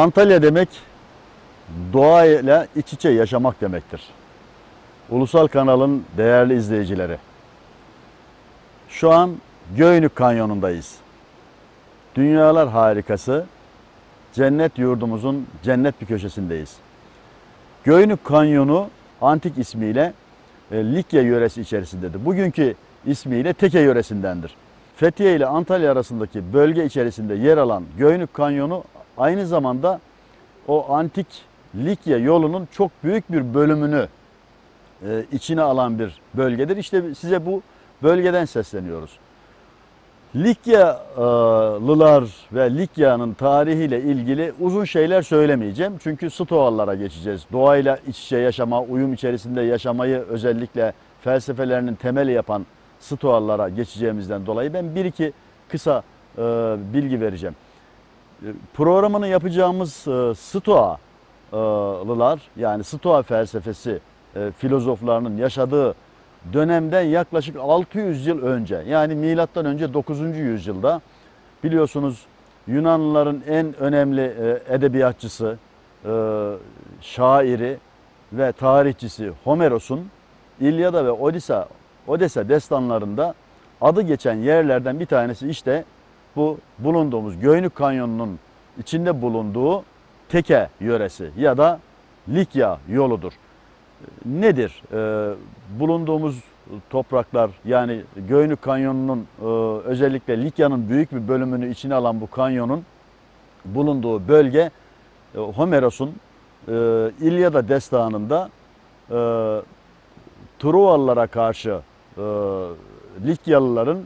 Antalya demek doğayla iç içe yaşamak demektir. Ulusal kanalın değerli izleyicileri, şu an Göynük Kanyonu'ndayız. Dünyalar harikası, cennet yurdumuzun cennet bir köşesindeyiz. Göynük Kanyonu antik ismiyle Likya yöresi içerisindedir. Bugünkü ismiyle Teke yöresindendir. Fethiye ile Antalya arasındaki bölge içerisinde yer alan Göynük Kanyonu aynı zamanda o antik Likya yolunun çok büyük bir bölümünü içine alan bir bölgedir. İşte size bu bölgeden sesleniyoruz. Likyalılar ve Likya'nın tarihiyle ilgili uzun şeyler söylemeyeceğim. Çünkü Stoalılara geçeceğiz. Doğayla iç içe yaşama, uyum içerisinde yaşamayı özellikle felsefelerinin temeli yapan Stoalılara geçeceğimizden dolayı ben bir iki kısa bilgi vereceğim. Programını yapacağımız Stoalılar, yani Stoa felsefesi filozoflarının yaşadığı dönemden yaklaşık 600 yıl önce, yani milattan önce 9. yüzyılda, biliyorsunuz Yunanlıların en önemli edebiyatçısı, şairi ve tarihçisi Homeros'un İlyada ve Odessa destanlarında adı geçen yerlerden bir tanesi işte bu bulunduğumuz Göynük Kanyonu'nun içinde bulunduğu Teke yöresi ya da Likya yoludur. Nedir? Bulunduğumuz topraklar, yani Göynük Kanyonu'nun özellikle Likya'nın büyük bir bölümünü içine alan bu kanyonun bulunduğu bölge Homeros'un İlyada destanında Truvalılara karşı Likyalıların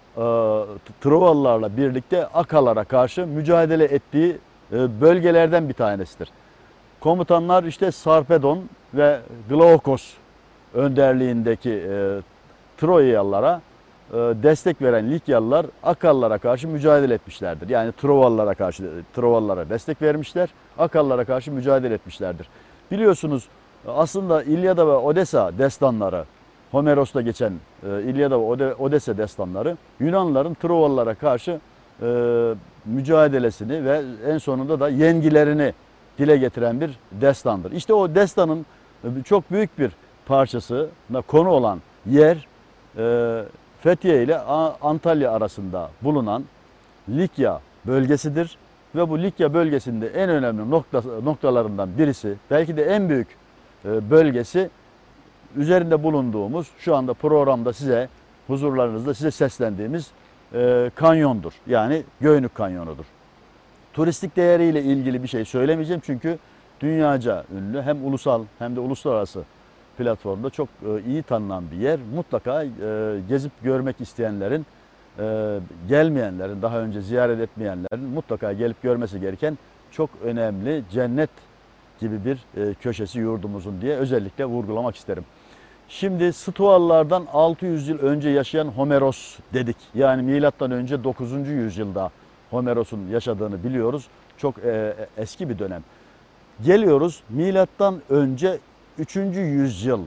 Truvalılarla birlikte Akalara karşı mücadele ettiği bölgelerden bir tanesidir. Komutanlar işte Sarpedon ve Glaukos önderliğindeki Troyalılara destek veren Likyalılar Akallara karşı mücadele etmişlerdir. Yani Trovalılara destek vermişler, Akallara karşı mücadele etmişlerdir. Biliyorsunuz aslında İlyada ve Odessa destanları, Homeros'ta geçen İlyada ve Odessa destanları Yunanlıların Trovalılara karşı mücadelesini ve en sonunda da yengilerini dile getiren bir destandır. İşte o destanın çok büyük bir parçasına konu olan yer Fethiye ile Antalya arasında bulunan Likya bölgesidir. Ve bu Likya bölgesinde en önemli noktalarından birisi, belki de en büyük bölgesi, üzerinde bulunduğumuz, şu anda programda huzurlarınızda size seslendiğimiz kanyondur. Yani Göynük Kanyonu'dur. Turistik değeriyle ilgili bir şey söylemeyeceğim çünkü dünyaca ünlü, hem ulusal hem de uluslararası platformda çok iyi tanınan bir yer. Mutlaka gezip görmek isteyenlerin, gelmeyenlerin, daha önce ziyaret etmeyenlerin mutlaka gelip görmesi gereken çok önemli, cennet gibi bir köşesi yurdumuzun diye özellikle vurgulamak isterim. Şimdi Stoalılardan 600 yıl önce yaşayan Homeros dedik. Yani milattan önce 9. yüzyılda Homeros'un yaşadığını biliyoruz. Çok eski bir dönem. Geliyoruz milattan önce 3. yüzyıl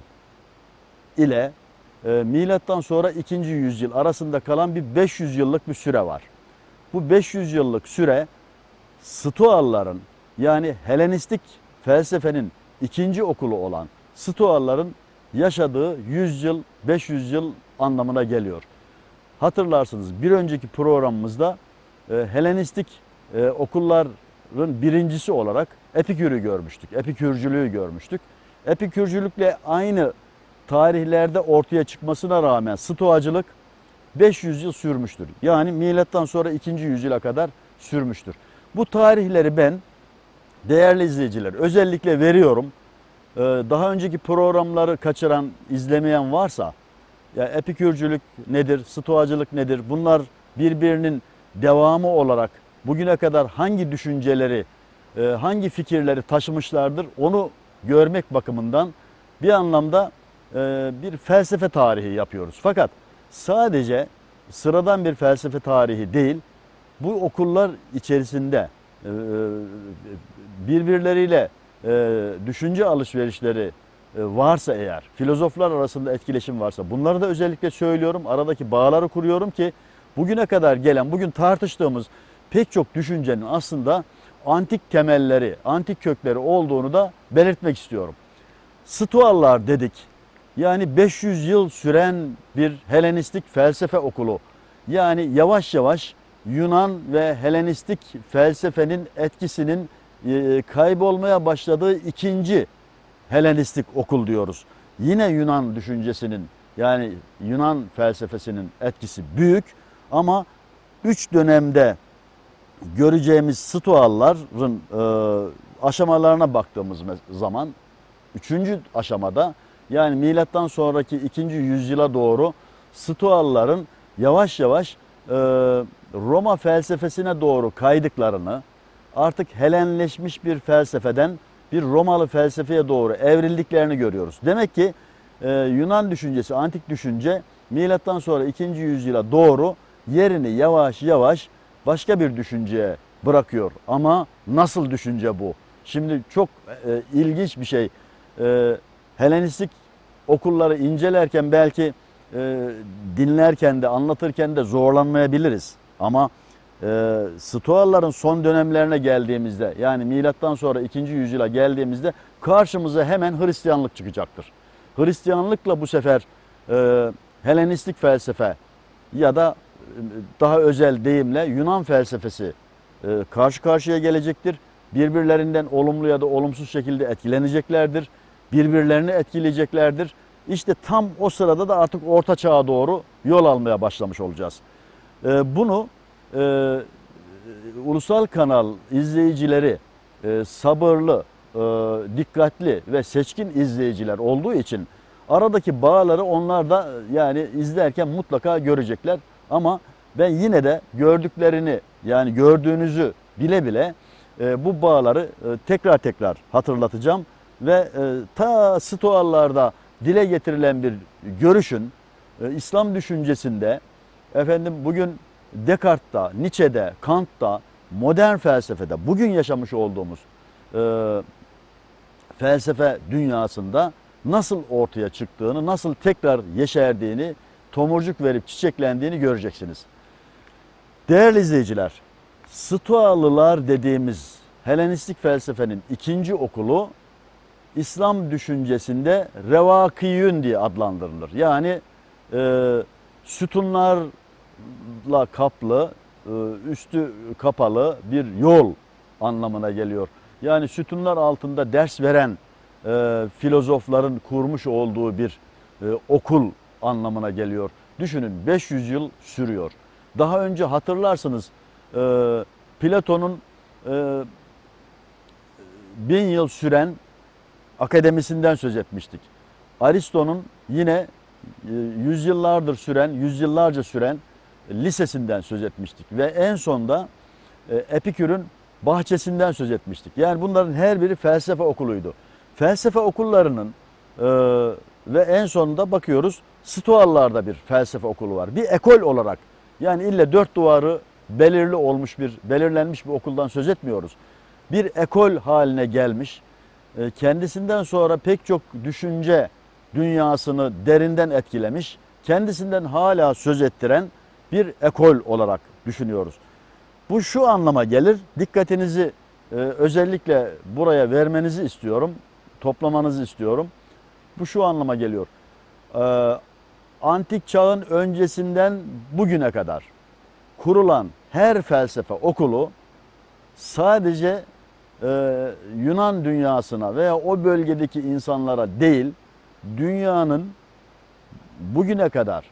ile milattan sonra 2. yüzyıl arasında kalan bir 500 yıllık bir süre var. Bu 500 yıllık süre Stoalıların, yani Helenistik felsefenin ikinci okulu olan Stoalıların yaşadığı 100 yıl, 500 yıl anlamına geliyor. Hatırlarsınız, bir önceki programımızda Helenistik okulların birincisi olarak Epikür'ü görmüştük. Epikürcülüğü görmüştük. Epikürcülükle aynı tarihlerde ortaya çıkmasına rağmen Stoacılık 500 yıl sürmüştür. Yani milattan sonra 2. yüzyıla kadar sürmüştür. Bu tarihleri ben değerli izleyiciler özellikle veriyorum. Daha önceki programları kaçıran, izlemeyen varsa, ya Epikürcülük nedir, Stoacılık nedir? Bunlar birbirinin devamı olarak bugüne kadar hangi düşünceleri, hangi fikirleri taşımışlardır onu görmek bakımından bir anlamda bir felsefe tarihi yapıyoruz. Fakat sadece sıradan bir felsefe tarihi değil, bu okullar içerisinde birbirleriyle düşünce alışverişleri varsa eğer, filozoflar arasında etkileşim varsa, bunları da özellikle söylüyorum, aradaki bağları kuruyorum ki bugüne kadar gelen, bugün tartıştığımız pek çok düşüncenin aslında antik temelleri, antik kökleri olduğunu da belirtmek istiyorum. Stoalılar dedik. Yani 500 yıl süren bir Helenistik felsefe okulu. Yani yavaş yavaş Yunan ve Helenistik felsefenin etkisinin kaybolmaya başladığı ikinci Helenistik okul diyoruz. Yine Yunan düşüncesinin, yani Yunan felsefesinin etkisi büyük ama 3 dönemde göreceğimiz Stoalıların aşamalarına baktığımız zaman 3. aşamada, yani milattan sonraki 2. yüzyıla doğru Stoalıların yavaş yavaş Roma felsefesine doğru kaydıklarını, artık Helenleşmiş bir felsefeden bir Romalı felsefeye doğru evrildiklerini görüyoruz. Demek ki Yunan düşüncesi, antik düşünce milattan sonra 2. yüzyıla doğru yerini yavaş yavaş başka bir düşünceye bırakıyor. Ama nasıl düşünce bu? Şimdi çok ilginç bir şey. Helenistik okulları incelerken belki dinlerken de anlatırken de zorlanmayabiliriz. Ama Stoalıların son dönemlerine geldiğimizde, yani milattan sonra 2. yüzyıla geldiğimizde karşımıza hemen Hristiyanlık çıkacaktır. Hristiyanlıkla bu sefer Helenistik felsefe ya da daha özel deyimle Yunan felsefesi karşı karşıya gelecektir. Birbirlerinden olumlu ya da olumsuz şekilde etkileneceklerdir. Birbirlerini etkileyeceklerdir. İşte tam o sırada da artık Orta Çağ'a doğru yol almaya başlamış olacağız. Bunu ulusal kanal izleyicileri sabırlı, dikkatli ve seçkin izleyiciler olduğu için aradaki bağları onlar da yani izlerken mutlaka görecekler. Ama ben yine de gördüklerini, yani gördüğünüzü bile bile bu bağları tekrar tekrar hatırlatacağım ve ta Stoalılarda dile getirilen bir görüşün İslam düşüncesinde, efendim bugün Descartes'ta, Nietzsche'de, Kant'ta, modern felsefede, bugün yaşamış olduğumuz felsefe dünyasında nasıl ortaya çıktığını, nasıl tekrar yeşerdiğini, tomurcuk verip çiçeklendiğini göreceksiniz. Değerli izleyiciler, Stoalılar dediğimiz Helenistik felsefenin ikinci okulu İslam düşüncesinde Revakiyün diye adlandırılır. Yani sütunlarla kaplı, üstü kapalı bir yol anlamına geliyor. Yani sütunlar altında ders veren filozofların kurmuş olduğu bir okul anlamına geliyor. Düşünün, 500 yıl sürüyor. Daha önce hatırlarsınız Platon'un 1000 yıl süren akademisinden söz etmiştik. Aristo'nun yine yüzyıllarca süren lisesinden söz etmiştik. Ve en sonda Epikür'ün bahçesinden söz etmiştik. Yani bunların her biri felsefe okuluydu. Felsefe okullarının ve en sonunda bakıyoruz Stoalılarda bir felsefe okulu var. Bir ekol olarak, yani illa dört duvarı belirlenmiş bir okuldan söz etmiyoruz. Bir ekol haline gelmiş, kendisinden sonra pek çok düşünce dünyasını derinden etkilemiş, kendisinden hala söz ettiren bir ekol olarak düşünüyoruz. Bu şu anlama gelir, dikkatinizi özellikle buraya vermenizi istiyorum, toplamanızı istiyorum. Bu şu anlama geliyor. Antik çağın öncesinden bugüne kadar kurulan her felsefe okulu sadece Yunan dünyasına veya o bölgedeki insanlara değil, dünyanın bugüne kadar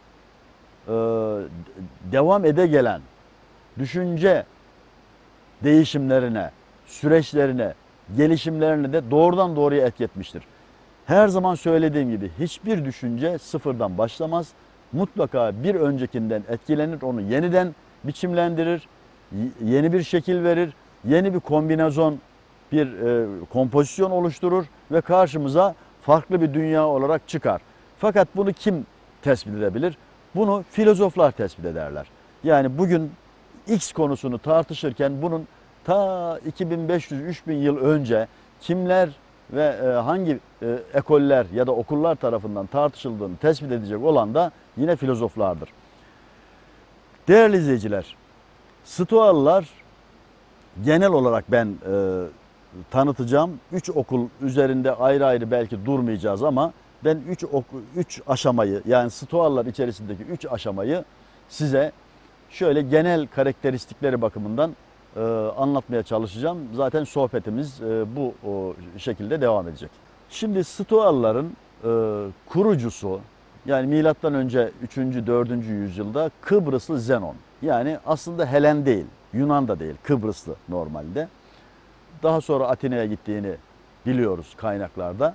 devam ede gelen düşünce değişimlerine, süreçlerine, gelişimlerine de doğrudan doğruya etki etmiştir. Her zaman söylediğim gibi hiçbir düşünce sıfırdan başlamaz. Mutlaka bir öncekinden etkilenir, onu yeniden biçimlendirir, yeni bir şekil verir, yeni bir kombinasyon, bir kompozisyon oluşturur ve karşımıza farklı bir dünya olarak çıkar. Fakat bunu kim tespit edebilir? Bunu filozoflar tespit ederler. Yani bugün X konusunu tartışırken bunun ta 2500-3000 yıl önce kimler ve hangi ekoller ya da okullar tarafından tartışıldığını tespit edecek olan da yine filozoflardır. Değerli izleyiciler, Stoalılar genel olarak ben tanıtacağım. 3 okul üzerinde ayrı ayrı belki durmayacağız ama ben 3 aşamayı, yani Stoalar içerisindeki 3 aşamayı size şöyle genel karakteristikleri bakımından anlatmaya çalışacağım. Zaten sohbetimiz bu şekilde devam edecek. Şimdi Stoalıların kurucusu, yani milattan önce 3. 4. yüzyılda Kıbrıslı Zenon. Yani aslında Helen değil, Yunan da değil, Kıbrıslı normalde. Daha sonra Atina'ya gittiğini biliyoruz kaynaklarda.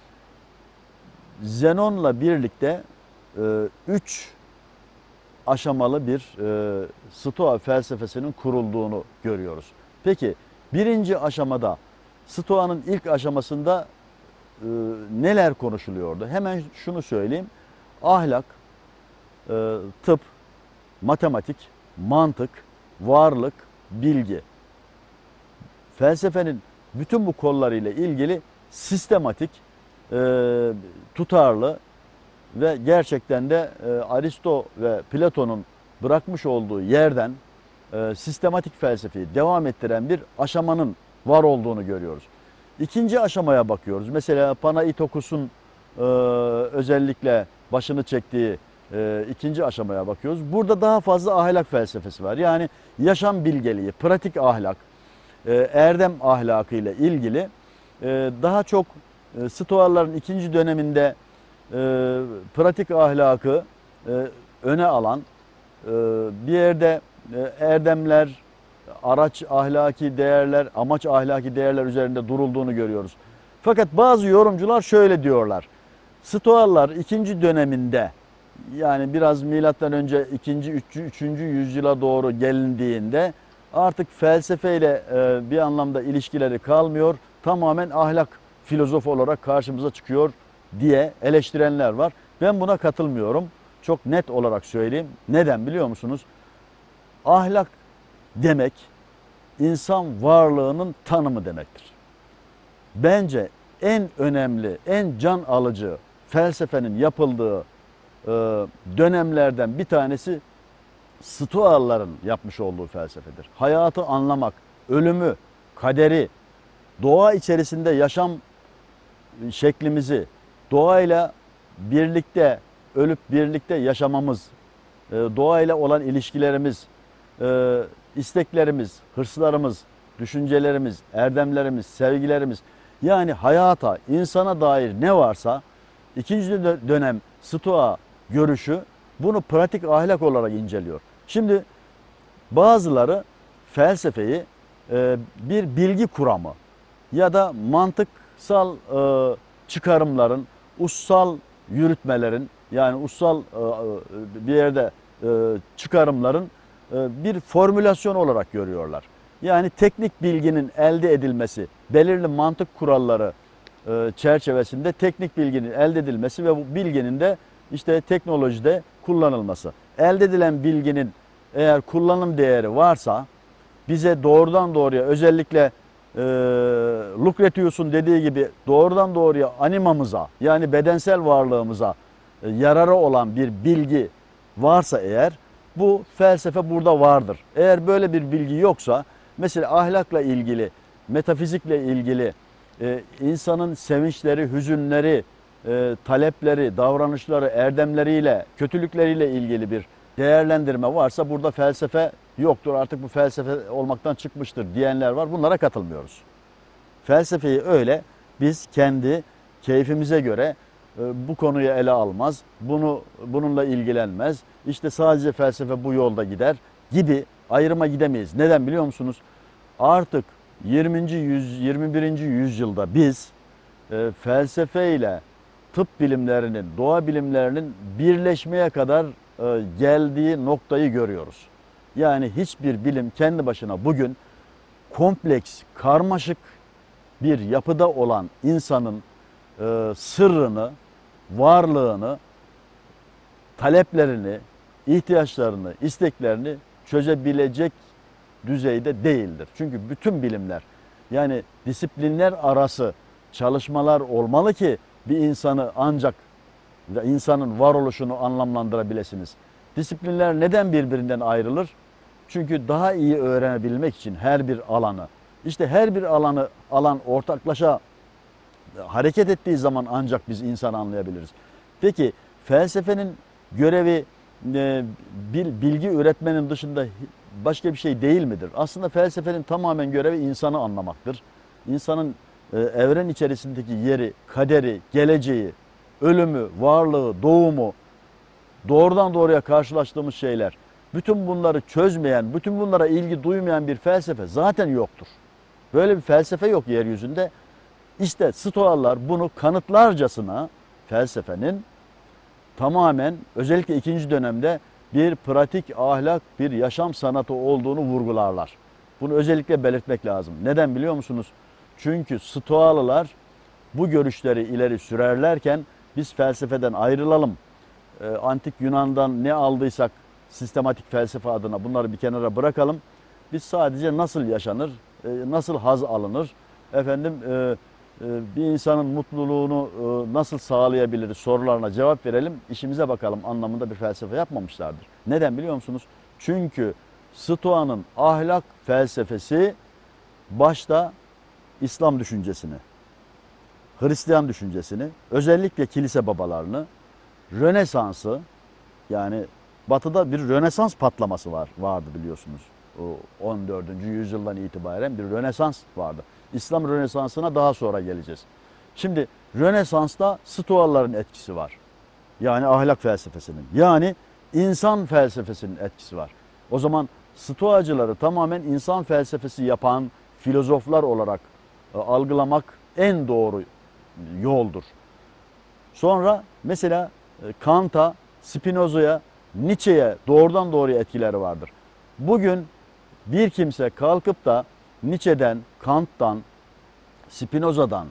Zenon'la birlikte 3 aşamalı bir Stoa felsefesinin kurulduğunu görüyoruz. Peki birinci aşamada, Stoa'nın ilk aşamasında neler konuşuluyordu? Hemen şunu söyleyeyim. Ahlak, tıp, matematik, mantık, varlık, bilgi. Felsefenin bütün bu kollarıyla ilgili sistematik, tutarlı ve gerçekten de Aristo ve Platon'un bırakmış olduğu yerden sistematik felsefeyi devam ettiren bir aşamanın var olduğunu görüyoruz. İkinci aşamaya bakıyoruz. Mesela Panaitokos'un özellikle başını çektiği ikinci aşamaya bakıyoruz. Burada daha fazla ahlak felsefesi var. Yani yaşam bilgeliği, pratik ahlak, erdem ahlakı ile ilgili daha çok Stoaların ikinci döneminde pratik ahlakı öne alan, bir yerde erdemler, araç ahlaki değerler, amaç ahlaki değerler üzerinde durulduğunu görüyoruz. Fakat bazı yorumcular şöyle diyorlar. Stoalılar ikinci döneminde, yani biraz milattan önce 2. 3. yüzyıla doğru gelindiğinde artık felsefeyle bir anlamda ilişkileri kalmıyor. Tamamen ahlak filozofu olarak karşımıza çıkıyor diye eleştirenler var. Ben buna katılmıyorum. Çok net olarak söyleyeyim. Neden biliyor musunuz? Ahlak demek insan varlığının tanımı demektir. Bence en önemli, en can alıcı felsefenin yapıldığı dönemlerden bir tanesi Stoalıların yapmış olduğu felsefedir. Hayatı anlamak, ölümü, kaderi, doğa içerisinde yaşam şeklimizi, doğayla birlikte ölüp birlikte yaşamamız, doğayla olan ilişkilerimiz, isteklerimiz, hırslarımız, düşüncelerimiz, erdemlerimiz, sevgilerimiz, yani hayata, insana dair ne varsa ikinci dönem Stoa görüşü bunu pratik ahlak olarak inceliyor. Şimdi bazıları felsefeyi bir bilgi kuramı ya da mantıksal çıkarımların, ussal yürütmelerin, yani ussal bir yerde çıkarımların bir formülasyon olarak görüyorlar. Yani teknik bilginin elde edilmesi, belirli mantık kuralları çerçevesinde teknik bilginin elde edilmesi ve bu bilginin de işte teknolojide kullanılması. Elde edilen bilginin eğer kullanım değeri varsa bize doğrudan doğruya, özellikle Lucretius'un dediği gibi doğrudan doğruya animamıza, yani bedensel varlığımıza yararı olan bir bilgi varsa eğer, bu felsefe burada vardır. Eğer böyle bir bilgi yoksa, mesela ahlakla ilgili, metafizikle ilgili, insanın sevinçleri, hüzünleri, talepleri, davranışları, erdemleriyle, kötülükleriyle ilgili bir değerlendirme varsa burada felsefe yoktur, artık bu felsefe olmaktan çıkmıştır diyenler var. Bunlara katılmıyoruz. Felsefeyi öyle biz kendi keyfimize göre bu konuyu ele almaz, bununla ilgilenmez, İşte sadece felsefe bu yolda gider gibi ayrıma gidemeyiz. Neden biliyor musunuz? Artık 21. yüzyılda biz felsefe ile tıp bilimlerinin, doğa bilimlerinin birleşmeye kadar geldiği noktayı görüyoruz. Yani hiçbir bilim kendi başına bugün kompleks, karmaşık bir yapıda olan insanın sırrını, varlığını, taleplerini, ihtiyaçlarını, isteklerini çözebilecek düzeyde değildir. Çünkü bütün bilimler, yani disiplinler arası çalışmalar olmalı ki bir insanı ancak ve insanın varoluşunu anlamlandırabilirsiniz. Disiplinler neden birbirinden ayrılır? Çünkü daha iyi öğrenebilmek için her bir alanı, işte her bir alan ortaklaşa hareket ettiği zaman ancak biz insanı anlayabiliriz. Peki felsefenin görevi bilgi üretmenin dışında başka bir şey değil midir? Aslında felsefenin tamamen görevi insanı anlamaktır. İnsanın evren içerisindeki yeri, kaderi, geleceği, ölümü, varlığı, doğumu, doğrudan doğruya karşılaştığımız şeyler, bütün bunları çözmeyen, bütün bunlara ilgi duymayan bir felsefe zaten yoktur. Böyle bir felsefe yok yeryüzünde. İşte Stoalar bunu kanıtlarcasına felsefenin tamamen özellikle ikinci dönemde bir pratik ahlak, bir yaşam sanatı olduğunu vurgularlar. Bunu özellikle belirtmek lazım. Neden biliyor musunuz? Çünkü Stoalılar bu görüşleri ileri sürerlerken biz felsefeden ayrılalım. Antik Yunan'dan ne aldıysak sistematik felsefe adına bunları bir kenara bırakalım. Biz sadece nasıl yaşanır, nasıl haz alınır, bir insanın mutluluğunu nasıl sağlayabiliriz sorularına cevap verelim, işimize bakalım anlamında bir felsefe yapmamışlardır. Neden biliyor musunuz? Çünkü Stoa'nın ahlak felsefesi başta İslam düşüncesini, Hristiyan düşüncesini, özellikle kilise babalarını, Rönesans'ı, yani Batı'da bir Rönesans patlaması vardı biliyorsunuz. O 14. yüzyıldan itibaren bir Rönesans vardı. İslam Rönesans'ına daha sonra geleceğiz. Şimdi Rönesans'ta Stoalıların etkisi var. Yani ahlak felsefesinin, yani insan felsefesinin etkisi var. O zaman Stoacıları tamamen insan felsefesi yapan filozoflar olarak algılamak en doğru yoldur. Sonra mesela Kant'a, Spinoza'ya, Nietzsche'ye doğrudan doğruya etkileri vardır. Bugün bir kimse kalkıp da Nietzsche'den, Kant'tan, Spinoza'dan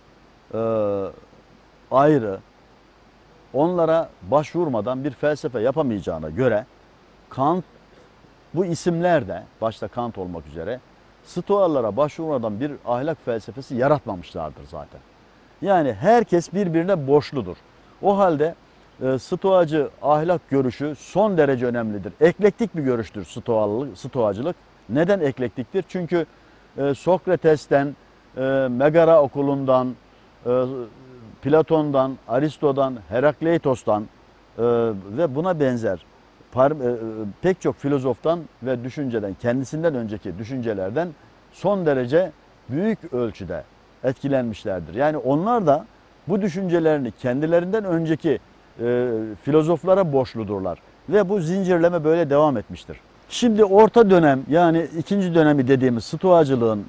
ayrı onlara başvurmadan bir felsefe yapamayacağına göre Kant, bu isimler de başta Kant olmak üzere Stoalara başvurmadan bir ahlak felsefesi yaratmamışlardır zaten. Yani herkes birbirine borçludur. O halde Stoacı ahlak görüşü son derece önemlidir. Eklektik bir görüştür Stoacılık. Neden eklektiktir? Çünkü Sokrates'ten, Megara okulundan, Platon'dan, Aristo'dan, Herakleitos'tan ve buna benzer pek çok filozoftan ve düşünceden, kendisinden önceki düşüncelerden son derece büyük ölçüde etkilenmişlerdir. Yani onlar da bu düşüncelerini kendilerinden önceki filozoflara borçludurlar. Ve bu zincirleme böyle devam etmiştir. Şimdi orta dönem, yani ikinci dönemi dediğimiz Stoacılığın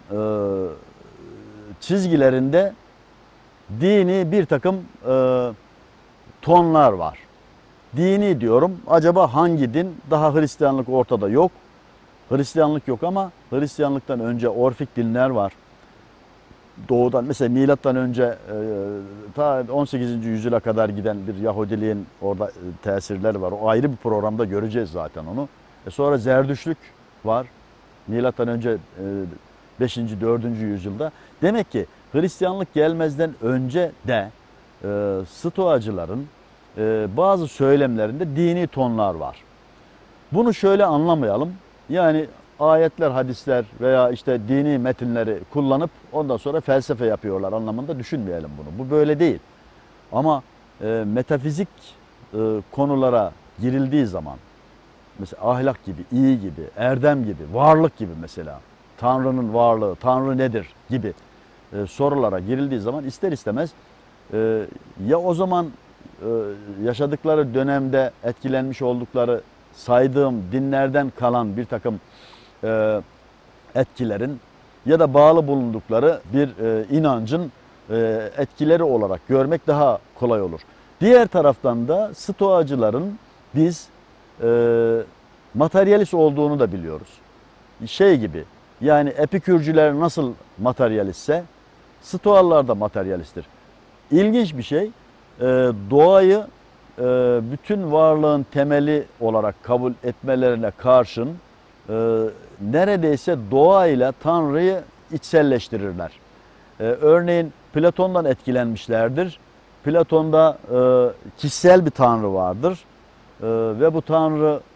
çizgilerinde dini bir takım tonlar var. Dini diyorum, acaba hangi din? Daha Hristiyanlık ortada yok. Hristiyanlık yok ama Hristiyanlıktan önce Orfik dinler var. Doğudan mesela milattan önce ta 18. yüzyıla kadar giden bir Yahudiliğin orada tesirleri var. O ayrı bir programda göreceğiz zaten onu. Sonra Zerdüştlük var. Milattan önce 5. 4. yüzyılda. Demek ki Hristiyanlık gelmezden önce de Stoacıların bazı söylemlerinde dini tonlar var. Bunu şöyle anlamayalım. Yani ayetler, hadisler veya işte dini metinleri kullanıp ondan sonra felsefe yapıyorlar anlamında düşünmeyelim bunu. Bu böyle değil. Ama metafizik konulara girildiği zaman, mesela ahlak gibi, iyi gibi, erdem gibi, varlık gibi mesela, Tanrı'nın varlığı, Tanrı nedir gibi sorulara girildiği zaman ister istemez ya o zaman yaşadıkları dönemde etkilenmiş oldukları saydığım dinlerden kalan bir takım etkilerin ya da bağlı bulundukları bir inancın etkileri olarak görmek daha kolay olur. Diğer taraftan da Stoacıların biz materyalist olduğunu da biliyoruz. Şey gibi, yani Epikürcüler nasıl materyalistse Stoalılar da materyalisttir. İlginç bir şey, doğayı bütün varlığın temeli olarak kabul etmelerine karşın neredeyse doğayla Tanrı'yı içselleştirirler. Örneğin Platon'dan etkilenmişlerdir. Platon'da kişisel bir Tanrı vardır ve bu Tanrı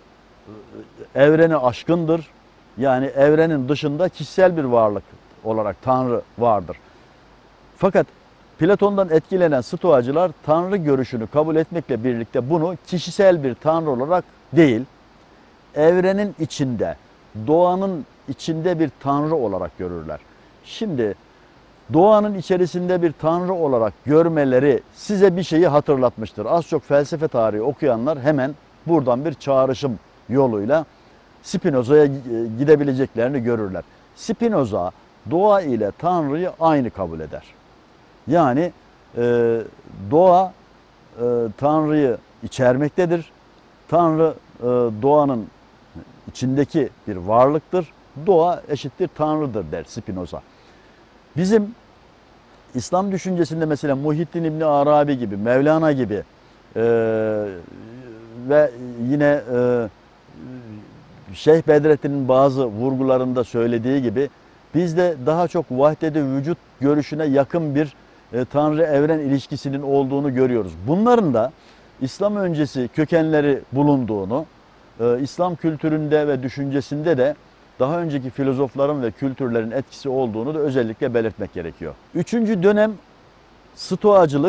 evreni aşkındır. Yani evrenin dışında kişisel bir varlık olarak Tanrı vardır. Fakat Platon'dan etkilenen Stoacılar Tanrı görüşünü kabul etmekle birlikte bunu kişisel bir Tanrı olarak değil, evrenin içinde, doğanın içinde bir Tanrı olarak görürler. Şimdi doğanın içerisinde bir Tanrı olarak görmeleri size bir şeyi hatırlatmıştır. Az çok felsefe tarihi okuyanlar hemen buradan bir çağrışım yoluyla Spinoza'ya gidebileceklerini görürler. Spinoza doğa ile Tanrı'yı aynı kabul eder. Yani doğa Tanrı'yı içermektedir. Tanrı doğanın içindeki bir varlıktır. Doğa eşittir Tanrı'dır der Spinoza. Bizim İslam düşüncesinde mesela Muhyiddin İbni Arabi gibi, Mevlana gibi ve yine Şeyh Bedrettin'in bazı vurgularında söylediği gibi bizde daha çok vahdet-i vücut görüşüne yakın bir Tanrı evren ilişkisinin olduğunu görüyoruz. Bunların da İslam öncesi kökenleri bulunduğunu, İslam kültüründe ve düşüncesinde de daha önceki filozofların ve kültürlerin etkisi olduğunu da özellikle belirtmek gerekiyor. Üçüncü dönem Stoacılık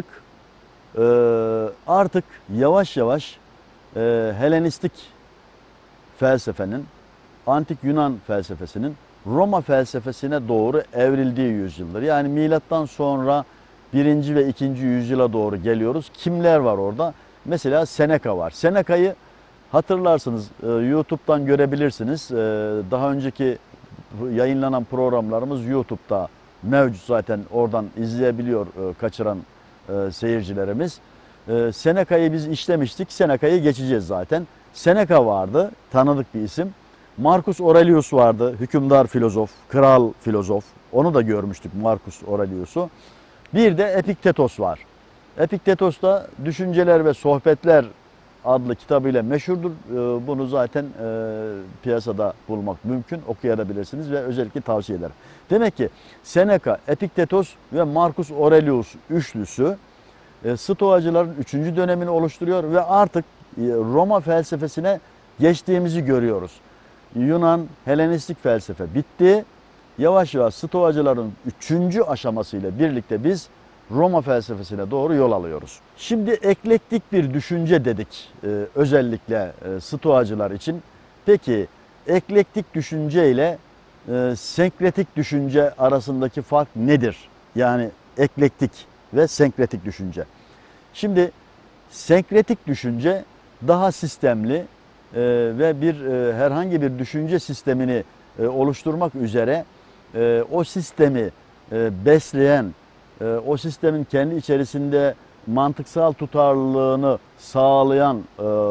artık yavaş yavaş Helenistik felsefenin, Antik Yunan felsefesinin Roma felsefesine doğru evrildiği yüzyıldır. Yani milattan sonra 1. ve 2. yüzyıla doğru geliyoruz. Kimler var orada? Mesela Seneca var. Seneca'yı hatırlarsınız, YouTube'dan görebilirsiniz. Daha önceki yayınlanan programlarımız YouTube'da mevcut, zaten oradan izleyebiliyor kaçıran seyircilerimiz. Seneca'yı biz işlemiştik. Seneca'yı geçeceğiz zaten. Seneca vardı, tanıdık bir isim. Marcus Aurelius vardı, hükümdar filozof, kral filozof. Onu da görmüştük, Marcus Aurelius'u. Bir de Epiktetos var. Epiktetos da Düşünceler ve Sohbetler adlı kitabıyla meşhurdur. Bunu zaten piyasada bulmak mümkün, okuyabilirsiniz ve özellikle tavsiye ederim. Demek ki Seneca, Epiktetos ve Marcus Aurelius üçlüsü Stoacıların 3. dönemini oluşturuyor ve artık Roma felsefesine geçtiğimizi görüyoruz. Yunan, Helenistik felsefe bitti. Yavaş yavaş Stoacıların 3. aşamasıyla birlikte biz Roma felsefesine doğru yol alıyoruz. Şimdi eklektik bir düşünce dedik özellikle Stoacılar için. Peki eklektik düşünce ile senkretik düşünce arasındaki fark nedir? Yani eklektik ve senkretik düşünce. Şimdi senkretik düşünce daha sistemli ve herhangi bir düşünce sistemini oluşturmak üzere o sistemi besleyen, o sistemin kendi içerisinde mantıksal tutarlılığını sağlayan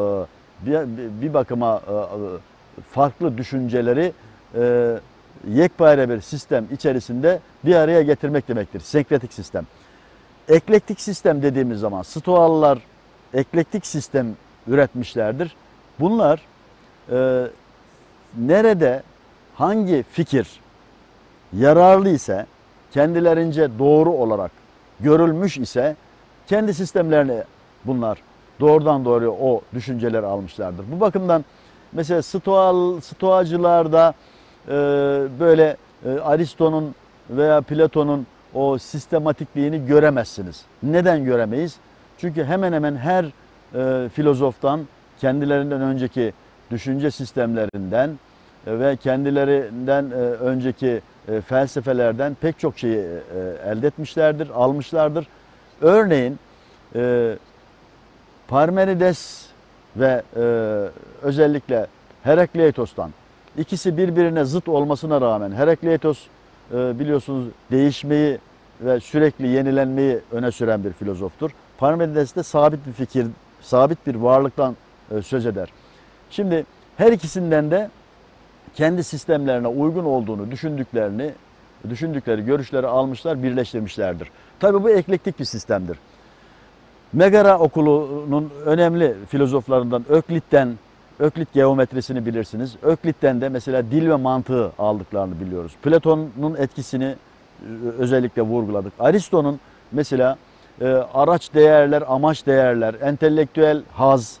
bir bakıma farklı düşünceleri yekpare bir sistem içerisinde bir araya getirmek demektir. Senkretik sistem. Eklektik sistem dediğimiz zaman Stoalılar eklektik sistem üretmişlerdir. Bunlar nerede hangi fikir yararlı ise, kendilerince doğru olarak görülmüş ise kendi sistemlerini bunlar doğrudan doğruya o düşünceleri almışlardır. Bu bakımdan mesela Stoacılarda böyle Aristo'nun veya Platon'un o sistematikliğini göremezsiniz. Neden göremeyiz? Çünkü hemen hemen her filozoftan, kendilerinden önceki düşünce sistemlerinden ve kendilerinden önceki felsefelerden pek çok şeyi elde etmişlerdir, almışlardır. Örneğin Parmenides ve özellikle Herakleitos'tan, ikisi birbirine zıt olmasına rağmen, Herakleitos biliyorsunuz değişmeyi ve sürekli yenilenmeyi öne süren bir filozoftur. Parmenides de sabit bir fikir, sabit bir varlıktan söz eder. Şimdi her ikisinden de kendi sistemlerine uygun olduğunu düşündükleri görüşleri almışlar, birleştirmişlerdir. Tabii bu eklektik bir sistemdir. Megara okulunun önemli filozoflarından Öklit geometrisini bilirsiniz. Öklit'ten de mesela dil ve mantığı aldıklarını biliyoruz. Platon'un etkisini özellikle vurguladık. Aristo'nun mesela araç değerler, amaç değerler, entelektüel haz,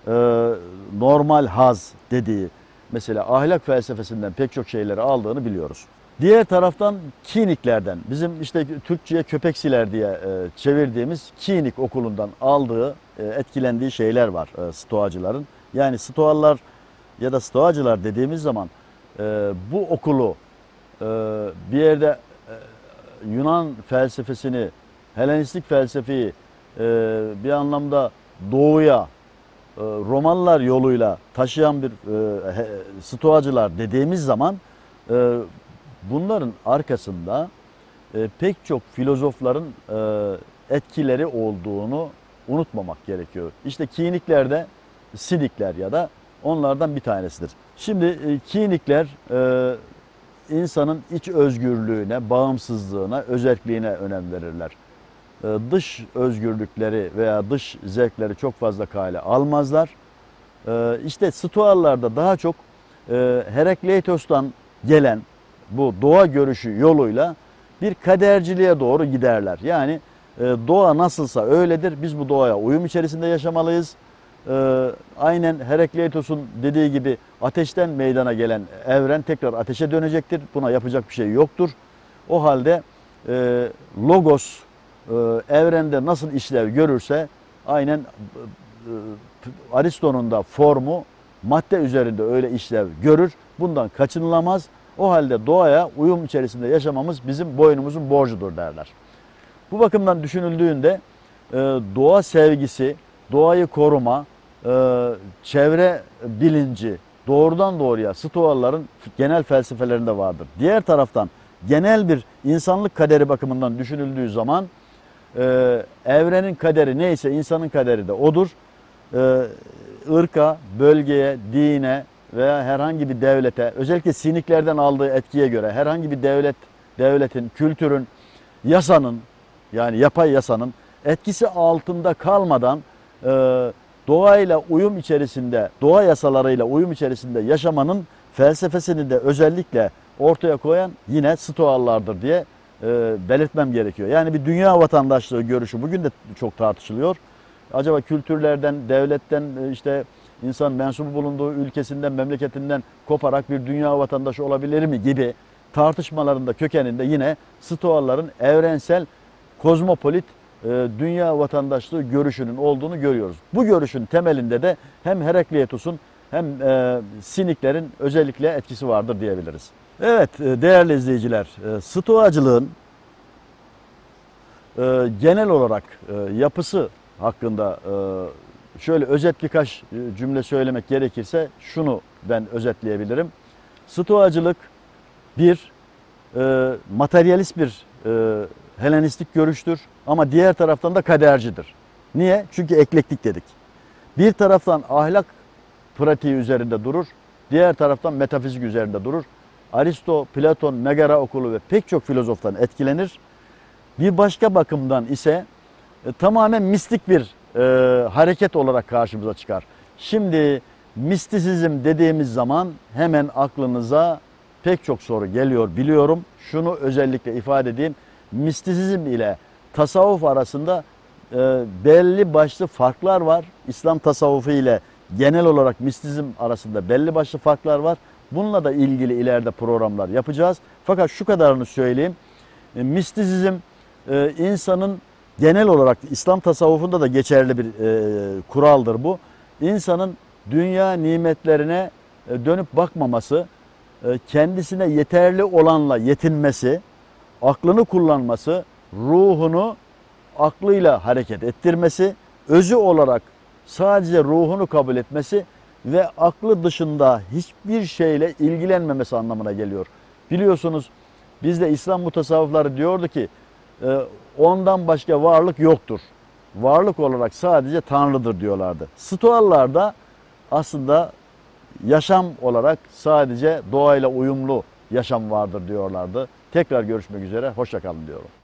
normal haz dediği, mesela ahlak felsefesinden pek çok şeyleri aldığını biliyoruz. Diğer taraftan Kiniklerden, bizim işte Türkçe'ye köpeksiler diye çevirdiğimiz Kinik okulundan aldığı, etkilendiği şeyler var Stoacıların. Yani Stoalar ya da Stoacılar dediğimiz zaman bu okulu bir yerde Yunan felsefesini, Helenistik felsefeyi bir anlamda doğuya, Romalılar yoluyla taşıyan bir Stoacılar dediğimiz zaman bunların arkasında pek çok filozofların etkileri olduğunu unutmamak gerekiyor. İşte Kinikler de Sinikler ya da onlardan bir tanesidir. Şimdi Kinikler insanın iç özgürlüğüne, bağımsızlığına, özerkliğine önem verirler. Dış özgürlükleri veya dış zevkleri çok fazla kale almazlar. İşte Stoalarda daha çok Herakleitos'tan gelen bu doğa görüşü yoluyla bir kaderciliğe doğru giderler. Yani doğa nasılsa öyledir, biz bu doğaya uyum içerisinde yaşamalıyız. Aynen Herakleitos'un dediği gibi ateşten meydana gelen evren tekrar ateşe dönecektir. Buna yapacak bir şey yoktur. O halde Logos evrende nasıl işlev görürse aynen Aristo'nun da formu madde üzerinde öyle işlev görür. Bundan kaçınılamaz. O halde doğaya uyum içerisinde yaşamamız bizim boynumuzun borcudur derler. Bu bakımdan düşünüldüğünde doğa sevgisi, doğayı koruma, çevre bilinci doğrudan doğruya Stoaların genel felsefelerinde vardır. Diğer taraftan genel bir insanlık kaderi bakımından düşünüldüğü zaman evrenin kaderi neyse insanın kaderi de odur. Irka, bölgeye, dine veya herhangi bir devlete, özellikle Siniklerden aldığı etkiye göre herhangi bir devletin, kültürün, yasanın, yani yapay yasanın etkisi altında kalmadan doğayla uyum içerisinde, doğa yasalarıyla uyum içerisinde yaşamanın felsefesini de özellikle ortaya koyan yine Stoalardır diye belirtmem gerekiyor. Yani bir dünya vatandaşlığı görüşü bugün de çok tartışılıyor. Acaba kültürlerden, devletten, işte insan mensubu bulunduğu ülkesinden, memleketinden koparak bir dünya vatandaşı olabilir mi gibi tartışmalarında kökeninde yine Stoaların evrensel, kozmopolit dünya vatandaşlığı görüşünün olduğunu görüyoruz. Bu görüşün temelinde de hem Herakleitos'un hem Siniklerin özellikle etkisi vardır diyebiliriz. Evet değerli izleyiciler, Stoacılığın genel olarak yapısı hakkında şöyle özet birkaç cümle söylemek gerekirse şunu ben özetleyebilirim. Stoacılık bir materyalist bir Helenistik görüştür ama diğer taraftan da kadercidir. Niye? Çünkü eklektik dedik. Bir taraftan ahlak pratiği üzerinde durur, diğer taraftan metafizik üzerinde durur. Aristo, Platon, Megara okulu ve pek çok filozoftan etkilenir. Bir başka bakımdan ise tamamen mistik bir hareket olarak karşımıza çıkar. Şimdi mistisizm dediğimiz zaman hemen aklınıza pek çok soru geliyor biliyorum. Şunu özellikle ifade edeyim. Mistisizm ile tasavvuf arasında belli başlı farklar var. İslam tasavvufu ile genel olarak mistisizm arasında belli başlı farklar var. Bununla da ilgili ileride programlar yapacağız. Fakat şu kadarını söyleyeyim. Mistisizm insanın genel olarak İslam tasavvufunda da geçerli bir kuraldır bu. İnsanın dünya nimetlerine dönüp bakmaması, kendisine yeterli olanla yetinmesi, aklını kullanması, ruhunu aklıyla hareket ettirmesi, özü olarak sadece ruhunu kabul etmesi ve aklı dışında hiçbir şeyle ilgilenmemesi anlamına geliyor. Biliyorsunuz bizde İslam mutasavvıfları diyordu ki ondan başka varlık yoktur. Varlık olarak sadece Tanrı'dır diyorlardı. Stoalar da aslında yaşam olarak sadece doğayla uyumlu yaşam vardır diyorlardı. Tekrar görüşmek üzere, hoşça kalın diyorum.